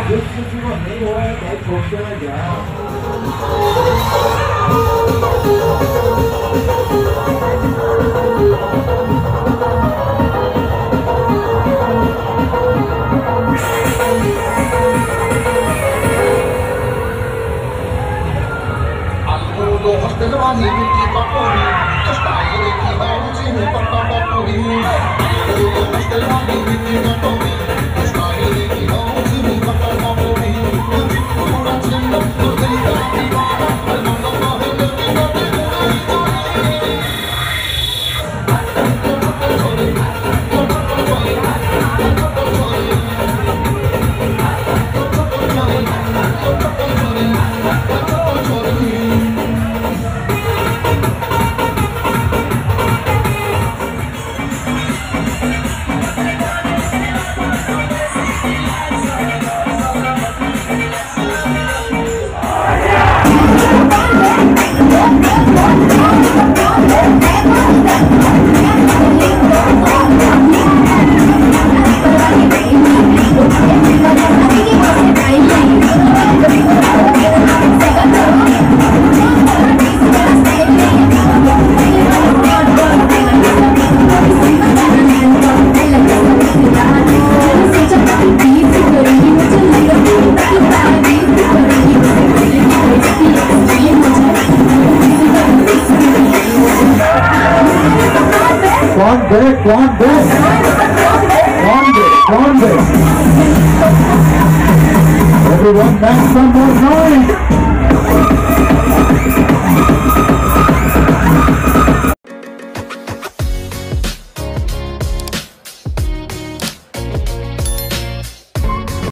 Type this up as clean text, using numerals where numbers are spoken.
जिस किसी को नहीं हो रहा है भाई ठोकते हुए जा। Hostelani di Papuri, stai di Bauzi, Papuri. Hostelani di Papuri, stai di Bauzi, Papuri. Ora c'è tutti i tanti, al mondo Everyone, make some more noise!